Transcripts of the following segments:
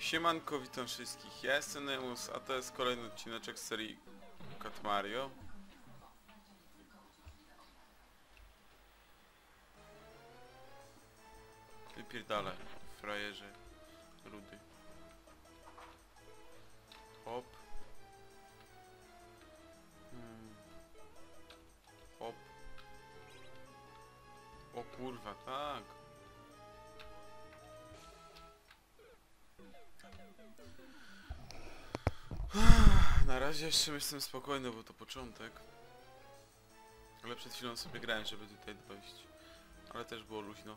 Siemanko, witam wszystkich, ja jestem Nemus, a to jest kolejny odcineczek z serii Cat Mario. Wypierdalaj, frajerze, rudy. Hop. Hop. O kurwa, tak. Na razie jeszcze jestem spokojny, bo to początek. Ale przed chwilą sobie grałem, żeby tutaj dojść. Ale też było luźno.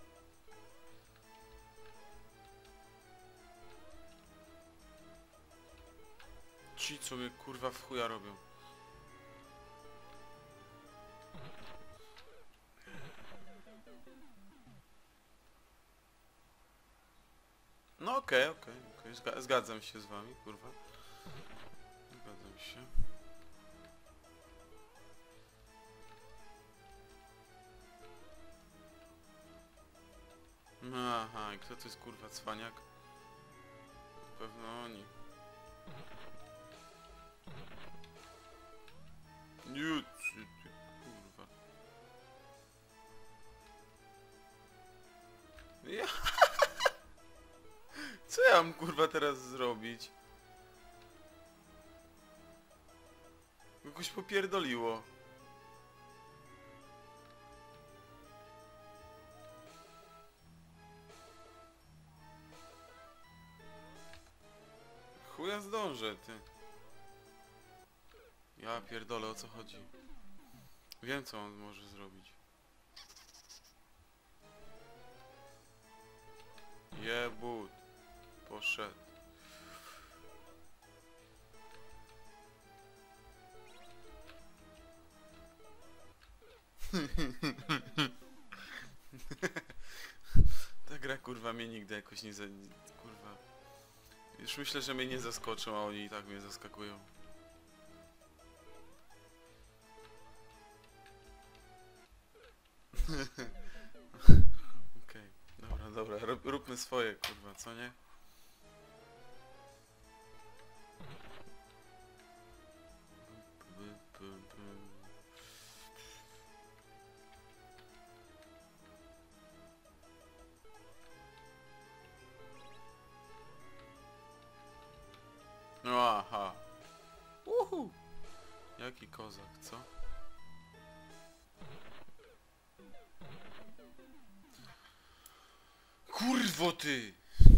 Ci, co mnie kurwa w chuja robią. No okej. Zgadzam się z wami, kurwa. Zgadzam się. Aha, i kto to jest kurwa cwaniak? Na pewno oni. Nie, ty kurwa. Ja... Co ja mam kurwa teraz zrobić? Kogoś popierdoliło. Chuja zdążę, ty. Ja pierdolę, o co chodzi. Wiem, co on może zrobić. Jebut. Poszedł. Ta gra kurwa mnie nigdy jakoś nie kurwa. Już myślę, że mnie nie zaskoczą, a oni i tak mnie zaskakują. Okej, dobra, róbmy swoje kurwa, co nie? No aha. Uhu. Jaki kozak, co? Kurwo ty!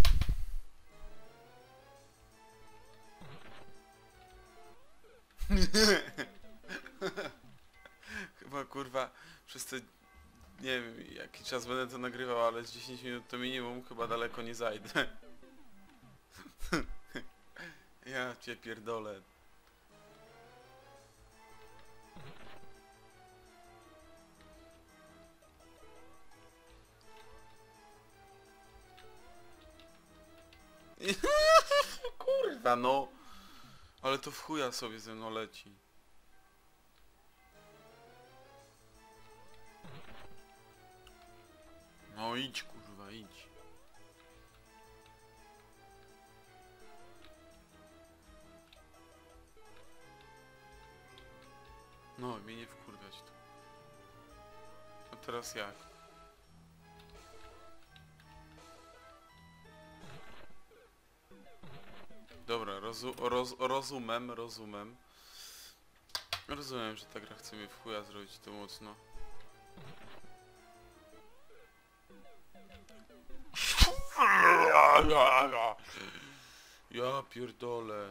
Chyba kurwa przez te... Nie wiem jaki czas będę to nagrywał, ale z 10 minut to minimum chyba daleko nie zajdę. Ja cię pierdolę. Kurwa no. Ale to w chuja sobie ze mną leci. No idź kurwa, idź. No, mnie nie wkurwiać tu. A teraz jak? Dobra, rozumiem. Rozumiem, że ta gra chce mnie w chuja zrobić to mocno. Ja pierdolę.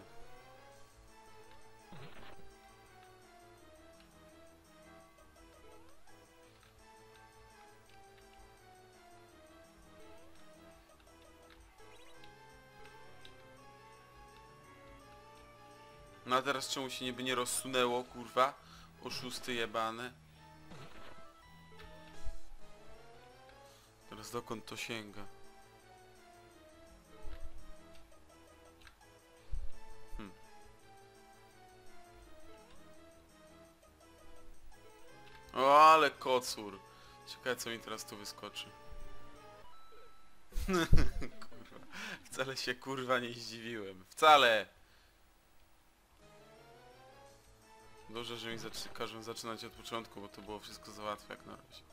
No a teraz czemu się niby nie rozsunęło, kurwa? Oszusty jebane. Teraz dokąd to sięga? O, ale kocur. Ciekawe co mi teraz tu wyskoczy. Kurwa. Wcale się kurwa nie zdziwiłem. Wcale! Dobrze, że mi każą zaczynać od początku, bo to było wszystko za łatwe jak na razie.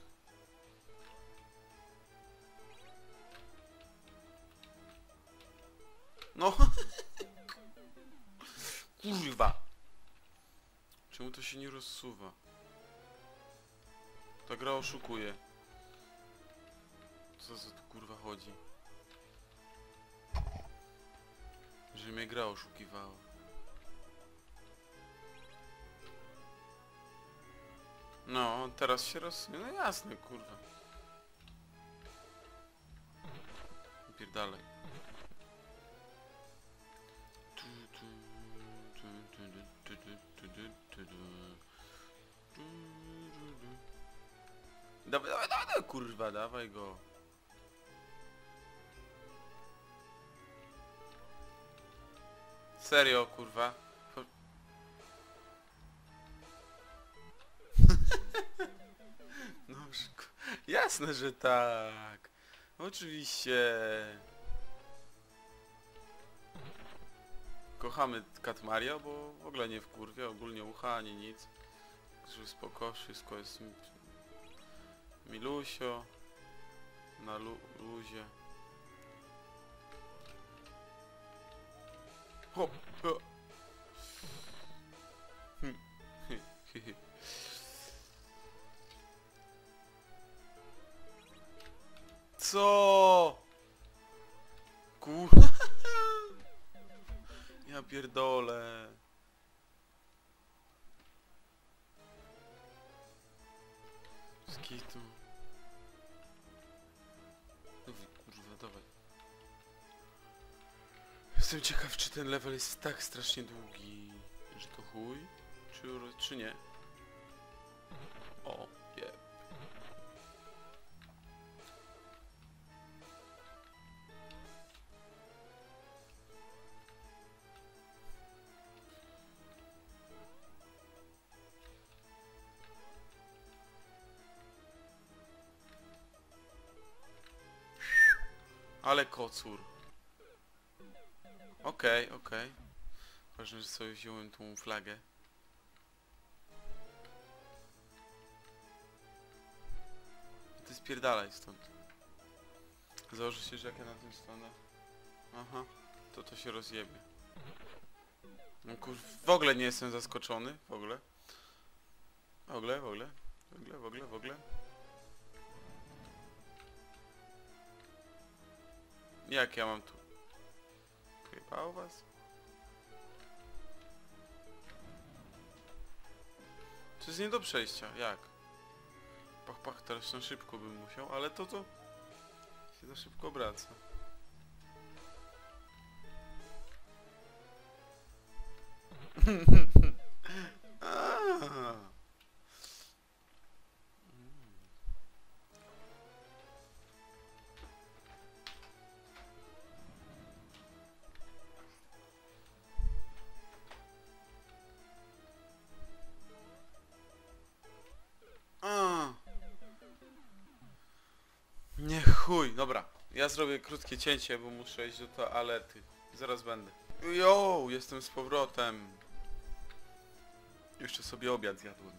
No! Kurwa! Czemu to się nie rozsuwa? Ta gra oszukuje. Co za tu kurwa chodzi? Że mnie gra oszukiwała. No, teraz się rozsuje. No jasne, kurwa. Pierdalej. Dawaj, dawaj, dawaj, kurwa, dawaj go. Serio, kurwa. No, jasne, że tak. Oczywiście. Kochamy Cat Mario, bo w ogóle nie wkurwia, ogólnie ucha ani nic. Także spoko, wszystko jest milusio. Na luzie. Hop! Co? Kurwa. Ja pierdolę. Skitu. Kurwa, dawaj. Jestem ciekaw, czy ten level jest tak strasznie długi, że to chuj, czy nie. O, je. Ale kocur. Okej, okej. Ważne, że sobie wziąłem tą flagę. Ty spierdalaj stąd. Założę się, że jak ja na tym stanę. Aha, to się rozjebie. No kur... w ogóle nie jestem zaskoczony. W ogóle. W ogóle. Jak ja mam tu? Pojebało was? To jest nie do przejścia, jak? Pach, pach, teraz na szybko bym musiał, ale to się za szybko obraca. Nie chuj, dobra. Ja zrobię krótkie cięcie, bo muszę iść do toalety. Zaraz będę. Jo, jestem z powrotem. Jeszcze sobie obiad zjadłem.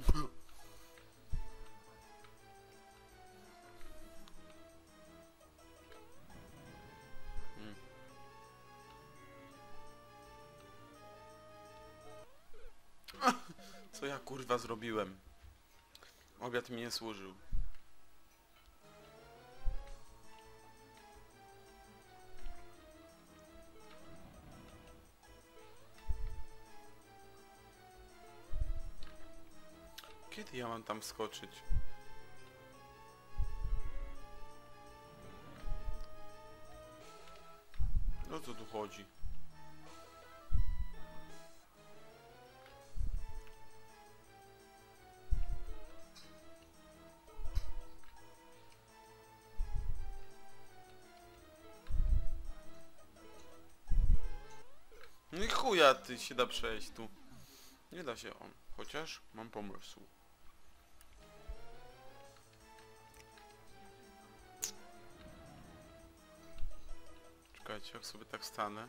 Co ja kurwa zrobiłem? Obiad mi nie służył. Kiedy ja mam tam skoczyć? O co tu chodzi? No i chuja ty się da przejść tu. Nie da się on. Chociaż mam pomysł. Czekajcie, jak sobie tak stanę.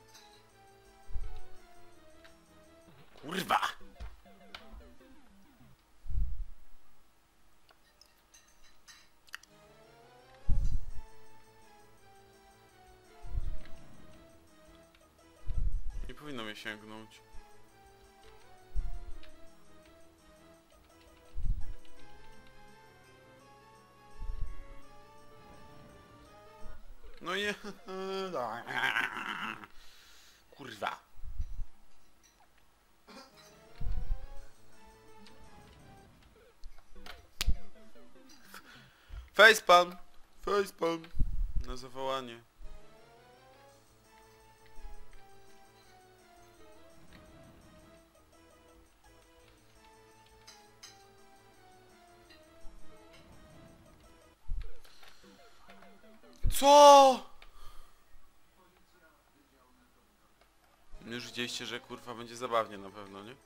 Kurwa! Nie powinno mnie sięgnąć. No i... Kurwa. Facepalm! Facepalm! Na zawołanie. Co? Już widzieliście, że kurwa będzie zabawnie na pewno, nie?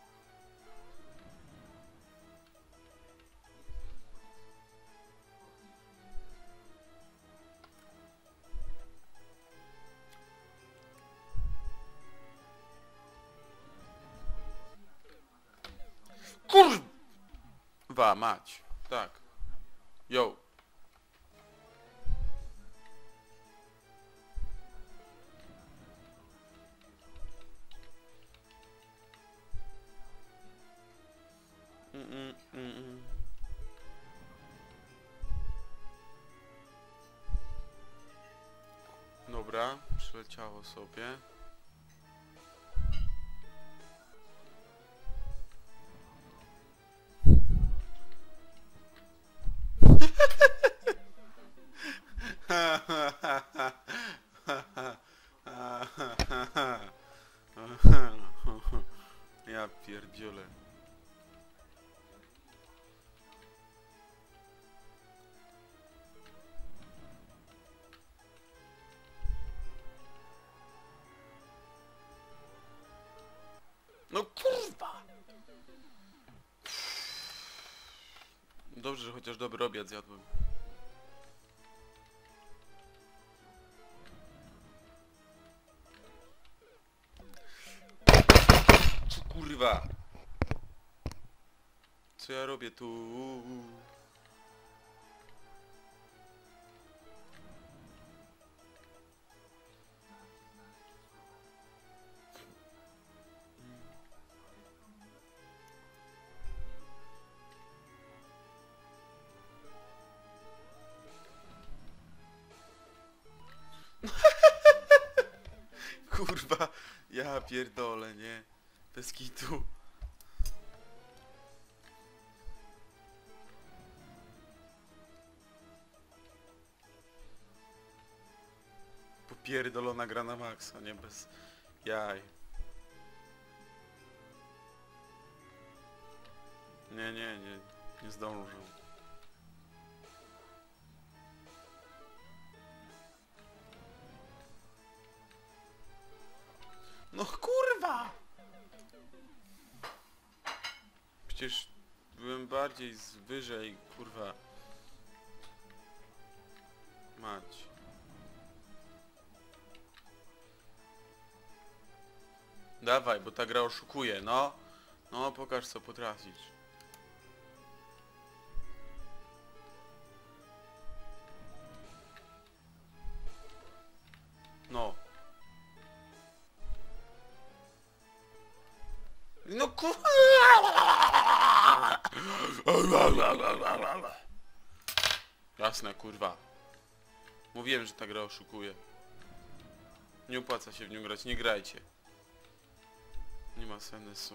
Kurwa mać. Tak. Yo. Dobra, przyleciało sobie. Ja pierdzielę. No kurwa! Dobrze, że chociaż dobry obiad zjadłem. Kurwa! Co ja robię tu? Kurwa, ja pierdolę, nie? Bez kitu. Popierdolona gra na maksa, nie? Bez jaj. Nie zdążę. No kurwa! Przecież byłem bardziej wyżej, kurwa. Mać. Dawaj, bo ta gra oszukuje, no. No, pokaż co potrafisz. No. No kurwa! Jasne, kurwa. Mówiłem, że ta gra oszukuje. Nie opłaca się w nią grać, nie grajcie. Nie ma sensu.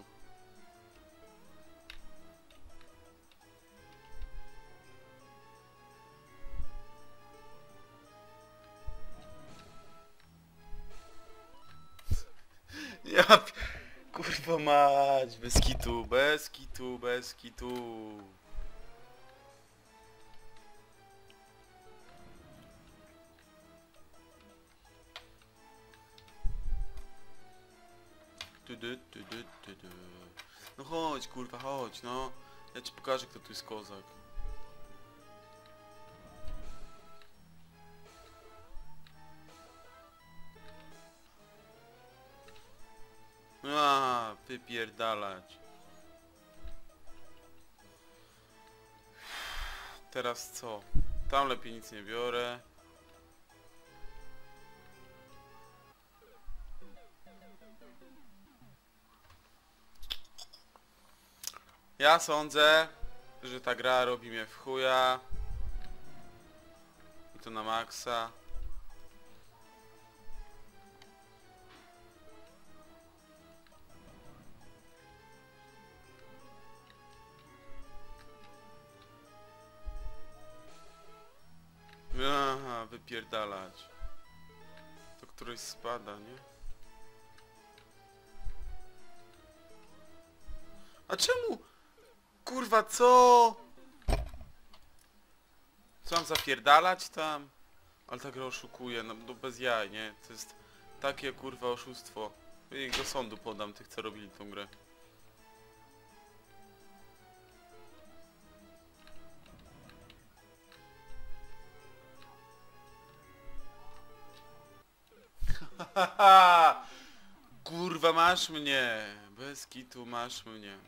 Ja... Kurwa mać, bez kitu, bez kitu, bez kitu. No chodź, kurwa, chodź, no. Ja ci pokażę, kto tu jest kozak. wypierdalać. Teraz co? Tam lepiej nic nie biorę. Ja sądzę, że ta gra robi mnie w chuja. I to na maksa. Aha, wypierdalać. To któryś spada, nie? A czemu? Kurwa, co? Co mam zapierdalać tam? Ale ta gra oszukuje, no bez jaj, nie? To jest takie kurwa oszustwo. I do sądu podam tych, co robili tą grę. Kurwa, masz mnie! Bez kitu masz mnie.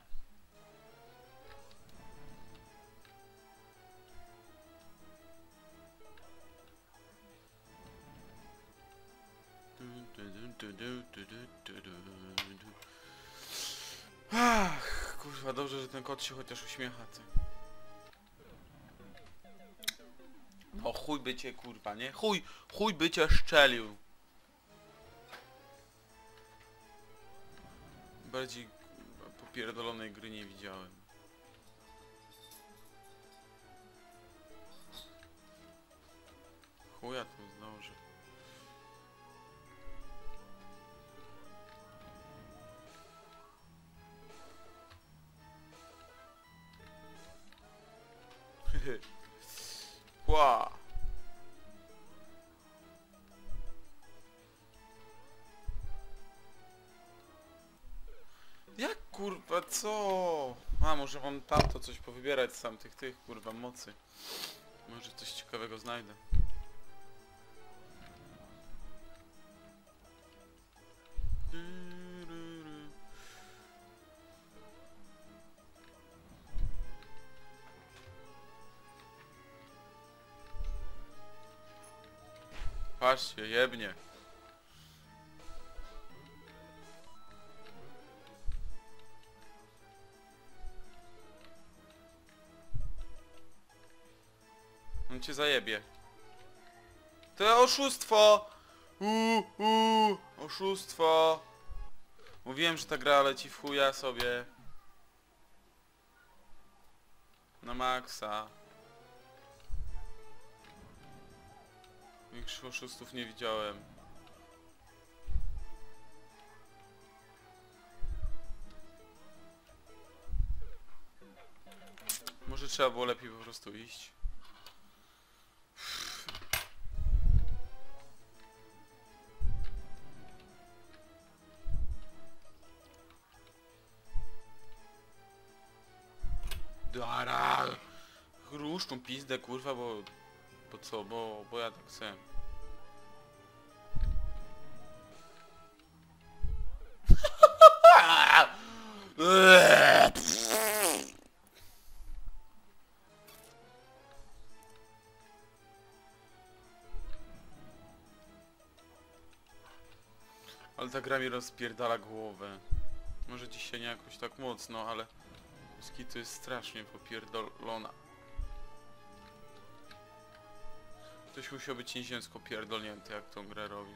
Ach, kurwa, dobrze, że ten kot się chociaż uśmiecha, ty. No chuj by cię, kurwa, nie? Chuj by cię szczelił. Bardziej popierdolonej gry nie widziałem. Chuja to zdąży. Ła. Jak kurwa, co? A może wam tamto coś powybierać z tamtych tych kurwa mocy. Może coś ciekawego znajdę. Patrzcie, jebnie. On cię zajebie. To oszustwo! Oszustwo! Mówiłem, że ta gra leci w chuja sobie. Na maksa. Większych oszustów nie widziałem. Może trzeba było lepiej po prostu iść. Dara! Rusz tą pizdę, kurwa, bo co? Bo ja tak chcę. Ale ta gra mi rozpierdala głowę. Może dzisiaj nie jakoś tak mocno, ale to jest strasznie popierdolona. Ktoś musiał być nieziemsko pierdolnięty, jak tą grę robi.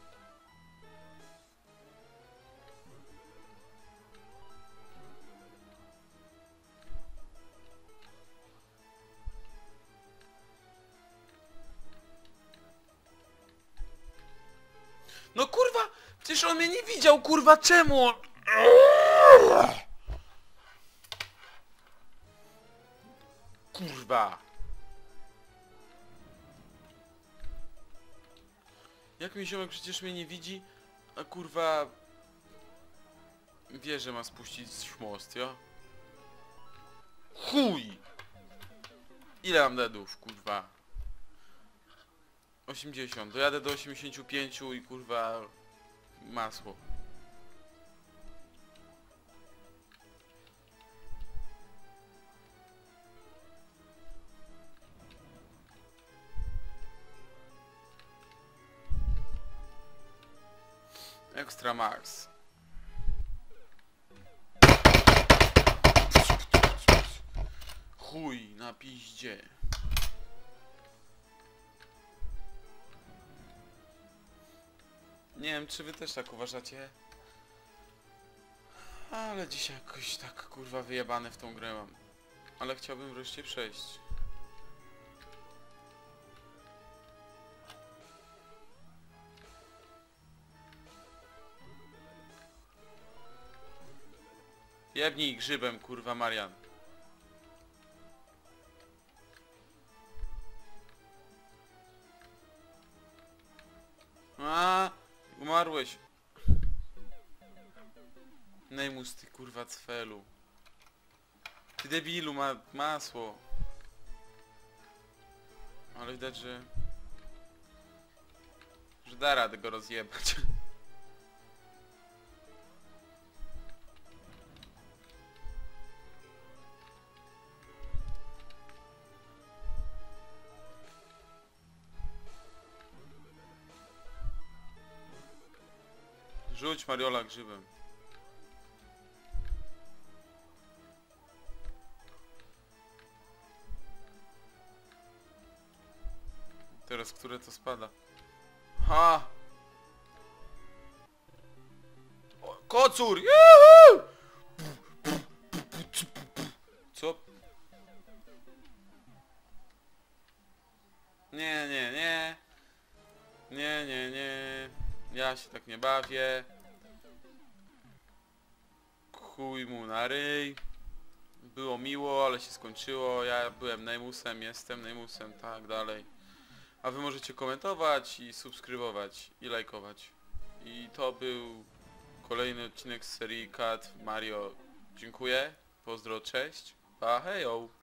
No kurwa! Przecież on mnie nie widział, kurwa, czemu? Kurwa! Jak mi ziomek przecież mnie nie widzi, a kurwa... wie, że ma spuścić most, ja? Chuj! Ile mam deadów, kurwa? 80. Dojadę do 85 i kurwa... masło. Extra Max. Chuj na piździe. Nie wiem, czy wy też tak uważacie. Ale dzisiaj jakoś tak kurwa wyjebane w tą grę mam. Ale chciałbym wreszcie przejść. Jebnij grzybem, kurwa Marian. A, umarłeś. Nejmus, ty kurwa cfelu. Ty debilu, ma masło. Ale widać, że da radę go rozjebać. Rzuć Mariola grzybem. Teraz które to spada? Ha! O, kocur! Juhu! Co? Nie, nie, nie. Nie, nie, nie. Ja się tak nie bawię. Chuj mu na ryj. Było miło, ale się skończyło. Ja byłem Nejmusem, jestem Nejmusem, tak dalej. A wy możecie komentować i subskrybować i lajkować. I to był kolejny odcinek z serii Cat Mario. Dziękuję. Pozdro, cześć. Pa, hejo.